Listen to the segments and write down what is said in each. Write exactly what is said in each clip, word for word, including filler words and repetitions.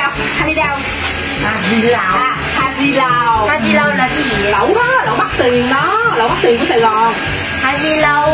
đâu? Harry đâu? Haji Lào. À, Haji Lào. Haji Lào là cái gì? Lẩu đó, lẩu Bắc Tiền đó, lẩu Bắc Tiền của Sài Gòn. Haji Lào.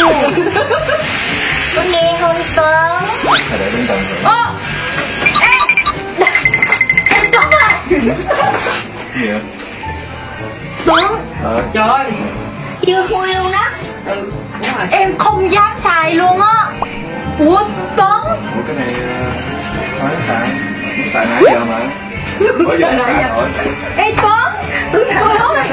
Con nghe không Tuấn? Phải để Tuấn Tuấn. Ô, em, em Tuấn ơi. Gì vậy? Tuấn. Ờ. Trời ơi. Chưa khui luôn đó. Ừ, đúng rồi. Em không dám xài luôn á. Ủa Tuấn. Ủa cái này nói xài, xài nãy giờ mà. Bây giờ xài rồi. Ê Tuấn. Trời ơi.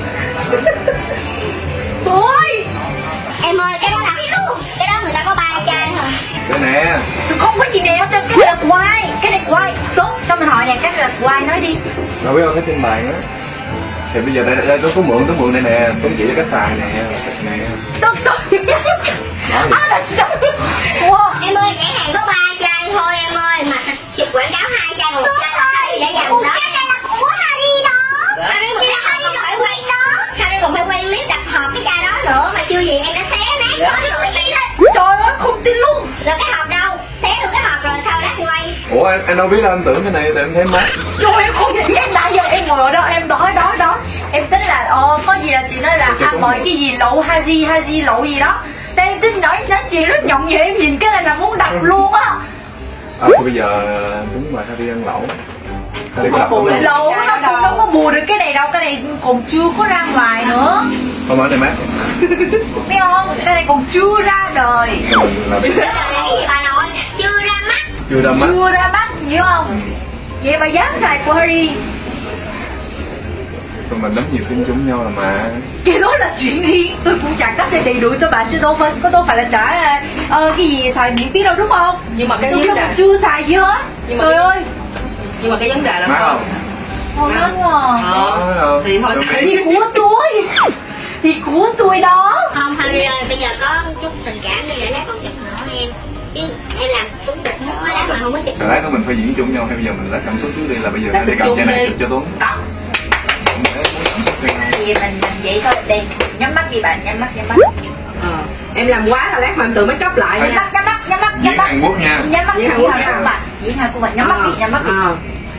Tôi. Em ơi, cái đó là luôn. Cái đó người ta có ba chai thôi. Cái nè. Không có gì nè hết trơn, cái này là của ai? Cái này của ai? Tuấn, cho mình hỏi nè, cái này là của ai, nói đi. Đâu biết không, cái trên bàn á. Thì bây giờ đây, đây tôi có mượn, tôi mượn đây nè, tôi chỉ cho cách xài nè, nè. Tuấn, Tuấn. Á là sao? Wow. Em ơi, nhãn hàng có ba chai thôi em ơi. Mà chụp quảng cáo hai chai một chai là Harry để dành đó. Chai này là của Harry đó. Harry thì là Harry còn phải quay đó. Harry còn phải quay clip đặt hộp cái chai đó nữa. Mà chưa gì em đã xé nát đó rồi gì đó. Trời ơi, không tin luôn. Rồi cái hộp đâu? Xé được cái hộp rồi sao lát quay? Ủa em, em đâu biết đâu, em tưởng cái này thì em thấy mát. Trời ơi, em không thể nhắc đã giờ em ngồi ở đó, em đó đó đó. Em tính là, ờ, có gì là chị nói là ăn mọi cái gì lẩu haji, haji lẩu gì đó. Thế em tính nói, nói chuyện rất nhộng vậy, em nhìn cái này là muốn đặt luôn á. À, thì bây giờ đúng rồi, đi ăn lẩu. Đi có Bù lại lẩu, nó không nó có bù được cái này đâu, cái này còn chưa có ra ngoài nữa. Không ở đây mát. Biết không, cái này còn chưa ra đời. Là Cái gì bà nội? Chưa ra mắt. chưa ra mắt. Chưa ra mắt, hiểu không? Vậy mà dám xài của Harry. Tụi mình đóng nhiều phim chung nhau là mà. Cái đó là chuyện riêng, tôi cũng chẳng có xe đầy đủ cho bạn chứ đâu phải, có đâu phải là trả uh, cái gì xài miễn phí đâu đúng không? Nhưng mà cái tôi vấn đề chưa xài gì hết. Nhưng mà Trời cái... ơi. Nhưng mà cái vấn đề là Mát không? Không đúng rồi. Ờ, thì thôi Thì của tôi. Thì của tôi đó. Không Harry ơi, bây giờ có chút tình cảm đi để lát con chụp nữa em. Chứ em làm Tuấn địch quá lát mà không có chụp. Rồi lát nữa mình phải diễn chung nhau, hay bây giờ mình lấy cảm xúc trước đi, là bây giờ mình sẽ cầm chai này xịt cho Tuấn. Đó. Thì mình mình vậy thôi, đi nhắm mắt đi bạn, nhắm mắt nhắm mắt. Ờ, em làm quá là lát mà em tự make up lại Nhắm nha. mắt nhắm mắt nhắm mắt Diễn nhắm mắt. Hàn Quốc nha. Nhắm mắt Diễn diễn Hàn Hàn Quốc của bạn, diễn Hàn của bạn, nhắm mắt đi, nhắm mắt đi. Ờ.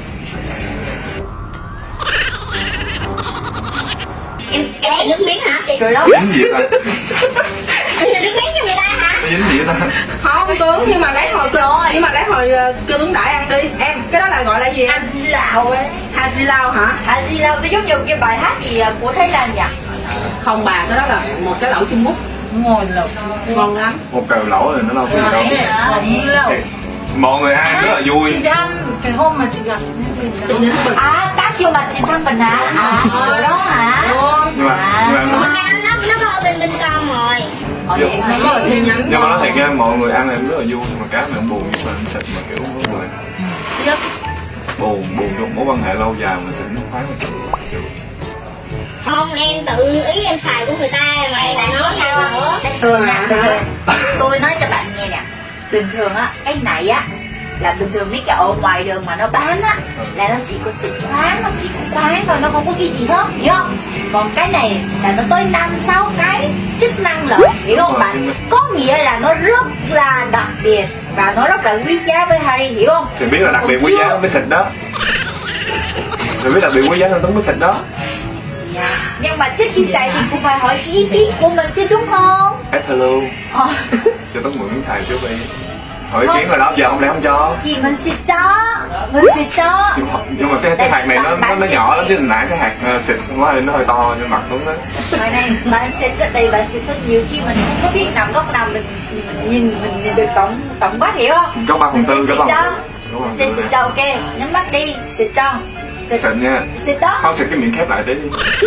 Em em sẽ nước miếng hả? Rồi đó. Dính gì vậy ta? Em sẽ nước miếng cho người ta hả? Dính gì vậy ta? Không Tuấn, nhưng mà lát hồi nhưng mà lát hồi kêu Tuấn Đại ăn đi. Em, cái đó là gọi là gì em? Haji Lào ấy. Haji Lao hả? Haji Lào tôi giống như cái bài hát gì của Thái Lan nhỉ? Không bà, cái đó là một cái lẩu Trung Quốc. Ngon lẩu. Ngon lắm. Một cờ lẩu rồi nó đâu có gì đâu. Thì mọi người ăn rất là vui. Chị Đăng, cái hôm mà chị gặp chị Đăng. À, tác vô mặt chị Đăng Bình hả? À, chỗ đó hả? Nhưng mà nhưng mà Cái đó nó nó có ở bên bên con rồi. nhưng mà nói thiệt nha, mọi người ăn em rất là vui, nhưng mà cái mà em buồn nhưng mà em xịt mà kiểu mọi người buồn buồn trong mối quan hệ lâu dài mà xịt nước khoáng mà chịu. Không, em tự ý em xài của người ta mà em lại nói sao nữa. Thường nha, tôi nói cho bạn nghe nè. Bình thường á, cái này á là bình thường mấy cái ở ngoài đường mà nó bán á là nó chỉ có xịt khoáng, nó chỉ có khoáng thôi, nó không có cái gì hết, hiểu không? Còn cái này là nó tới năm sáu cái chức năng lận, hiểu không bạn? Có nghĩa là nó rất là đặc biệt và nó rất là quý giá với Harry, hiểu không? Thì biết là đặc biệt quý giá mới xịt đó. Thì biết đặc biệt quý giá nên Tuấn mới xịt đó. Dạ. Nhưng mà trước khi xài thì cũng phải hỏi cái ý kiến của mình chứ đúng không? Hello. Ờ. Cho Tuấn mượn miếng xài trước đi. Hỏi ý kiến rồi đó, giờ không lẽ không cho. Thì mình xịt cho, mình xịt cho. Nhưng mà, nhưng mà cái, cái hạt này nó nó, nó nhỏ lắm, chứ nãy cái hạt uh, xịt quá nó hơi to trên mặt Tuấn đó. Hồi này bạn xịt ở đây, bạn xịt có nhiều khi mình không có biết nằm góc nào, mình, mình nhìn mình nhìn được tổng tổng quát, hiểu không? Có ba phần tư, xịt có ba cho, phần mình sẽ xịt cho, ok, nhắm mắt đi, xịt cho. Xịt, xịt nha. Xịt đó. Không, xịt cái miệng khép lại tí.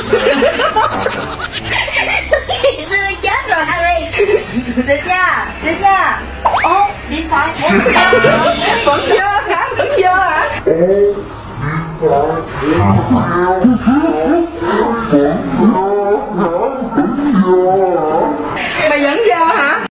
Xưa chết rồi Harry. Xịt nha, xịt nha. Ô, đi phải. Vẫn dơ hả? Vẫn dơ hả? Hãy subscribe cho kênh Ghiền Mì Gõ để không bỏ lỡ những video hấp dẫn.